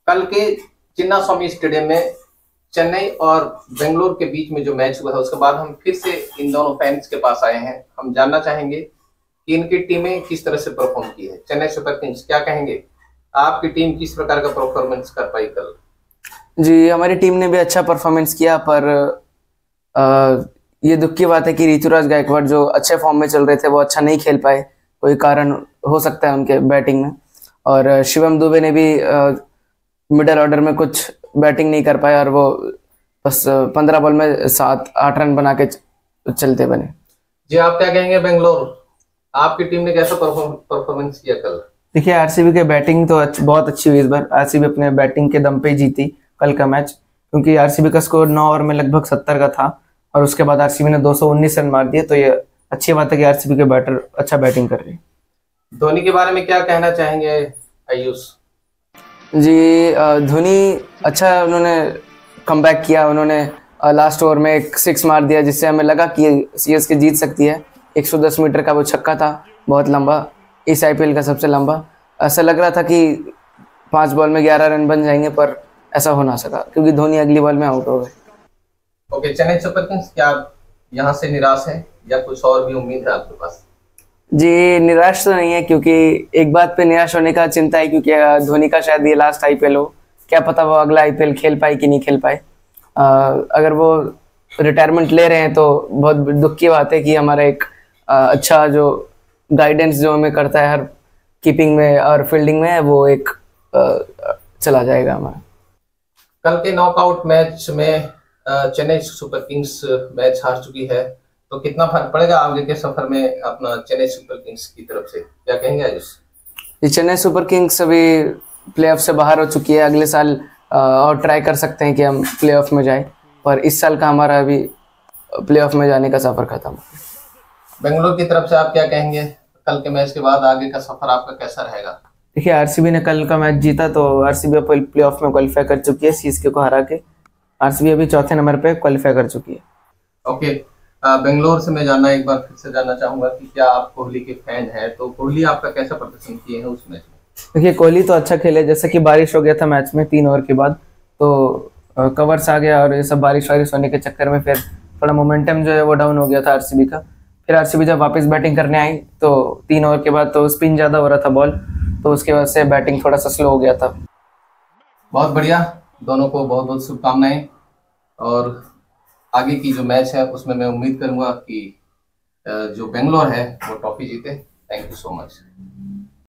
कल के चिन्ना स्वामी स्टेडियम में चेन्नई और बेंगलोर के बीच में जो मैच हुआ है उसके बाद हम फिर से इन दोनों फैंस के पास आए हैं। हम जानना चाहेंगे कि इनकी टीमें किस तरह से परफॉर्म की है। चेन्नई सुपर किंग्स, क्या कहेंगे, आपकी टीम किस प्रकार का परफॉर्मेंस कर पाई कल? जी, हमारी टीम ने भी अच्छा परफॉर्मेंस किया, पर ये दुख की बात है कि ऋतुराज गायकवाड़ जो अच्छे फॉर्म में चल रहे थे वो अच्छा नहीं खेल पाए। कोई कारण हो सकता है उनके बैटिंग में। और शिवम दुबे ने भी मिडिल ऑर्डर में कुछ बैटिंग नहीं कर पाया और वो बस 15 बॉल में 7-8 रन बना के चलते बने। जी, आप क्या कहेंगे, बेंगलोर आपकी टीम ने कैसा परफॉर्मेंस किया कल? देखिए, आरसीबी की बैटिंग तो बहुत अच्छी हुई इस बार। आरसीबी अपने बैटिंग के दम पे जीती कल का मैच, क्योंकि आरसीबी का स्कोर 9 ओवर में लगभग 70 का था और उसके बाद आरसीबी ने 219 रन मार दिए। तो ये अच्छी बात है कि आरसीबी के बैटर अच्छा बैटिंग कर रहे हैं। धोनी के बारे में क्या कहना चाहेंगे आयुष? जी, धोनी अच्छा, उन्होंने कमबैक किया। उन्होंने लास्ट ओवर में एक 6 मार दिया जिससे हमें लगा कि सीएसके जीत सकती है। 110 मीटर का वो छक्का था, बहुत लंबा, इस आईपीएल का सबसे लंबा। ऐसा लग रहा था कि 5 बॉल में 11 रन बन जाएंगे, पर ऐसा हो ना सका क्योंकि धोनी अगली बॉल में आउट हो गए। ओके, चेन्नई सुपर किंग्स, क्या आप यहाँ से निराश हैं या कुछ और भी उम्मीद है आपके पास? जी, निराश तो नहीं है, क्योंकि एक बात पे निराश होने का चिंता है, क्योंकि धोनी का शायद ये लास्ट आईपीएल हो। क्या पता वो अगला आईपीएल खेल पाए कि नहीं खेल पाए। अगर वो रिटायरमेंट ले रहे हैं तो बहुत दुख की बात है कि हमारा एक अच्छा जो गाइडेंस जो हमें करता है हर कीपिंग में और फील्डिंग में, वो एक चला जाएगा हमारा। कल के नॉकआउट मैच में चेन्नई सुपर किंग्स मैच हार चुकी है, तो कितना फर्क पड़ेगा आगे के सफर में अपना चेन्नई सुपर किंग्स की तरफ से, क्या कहेंगे आयुष? चेन्नई सुपर किंग्स अभी प्लेऑफ से बाहर हो चुकी है। अगले साल और ट्राई कर सकते हैं कि हम प्लेऑफ में जाएं, पर इस साल का हमारा अभी प्लेऑफ में जाने का सफर खत्म। बेंगलोर की तरफ से आप क्या कहेंगे, कल के मैच के बाद आगे का सफर आपका कैसा रहेगा? देखिए, आरसीबी ने कल का मैच जीता तो आरसीबी प्लेऑफ में क्वालिफाई कर चुकी है सीएसके को हरा के। आरसीबी अभी चौथे नंबर पे क्वालिफाई कर चुकी है। ओके, बेंगलोर से मैं जानना एक बार फिर से जानना चाहूंगा कि क्या आप कोहली के फैन हैं, तो कोहली आपका कैसा प्रदर्शन किए हैं उस मैच में? देखिए, कोहली तो अच्छा खेले। जैसे कि बारिश हो गया था मैच में 3 ओवर के बाद, तो कवर्स आ गया और ये सब बारिश वारिश होने के चक्कर में फिर थोड़ा मोमेंटम जो है वो डाउन हो गया था आरसीबी का। फिर आरसीबी जब वापस बैटिंग करने आई तो 3 ओवर के बाद तो स्पिन ज़्यादा हो रहा था बॉल, तो उसकी वजह से बैटिंग थोड़ा सा स्लो हो गया था। बहुत बढ़िया, दोनों को बहुत बहुत शुभकामनाएं। और आगे की जो मैच है उसमें मैं उम्मीद करूंगा कि जो बेंगलोर है वो ट्रॉफी जीते। Thank you so much.